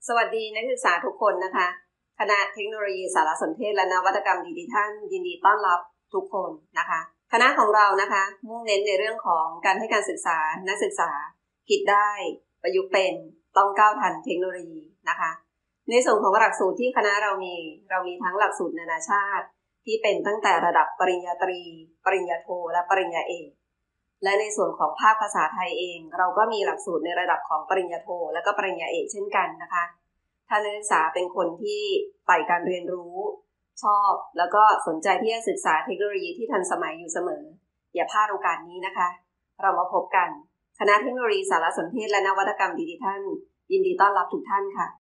สวัสดีนักศึกษาทุกคนนะคะคณะเทคโนโลยีสารสนเทศและนวัตกรรมดิจิทัลยินดีต้อนรับทุกคนนะคะคณะของเรานะคะมุ่งเน้นในเรื่องของการให้การศึกษานักศึกษาคิดได้ประยุกต์เป็นต้องก้าวทันเทคโนโลยีนะคะในส่วนของหลักสูตรที่คณะเรามีทั้งหลักสูตรนานาชาติที่เป็นตั้งแต่ระดับปริญญาตรีปริญญาโทและปริญญาเอกและในส่วนของภาคภาษาไทยเองเราก็มีหลักสูตรในระดับของปริญญาโทและก็ปริญญาเอกเช่นกันนะคะถ้านักศึกษาเป็นคนที่ใฝ่การเรียนรู้ชอบแล้วก็สนใจที่จะศึกษาเทคโนโลยีที่ทันสมัยอยู่เสมออย่าพลาดโอกาสนี้นะคะเรามาพบกันคณะเทคโนโลยีสารสนเทศและนวัตกรรมดิจิทัลยินดีต้อนรับทุกท่านค่ะ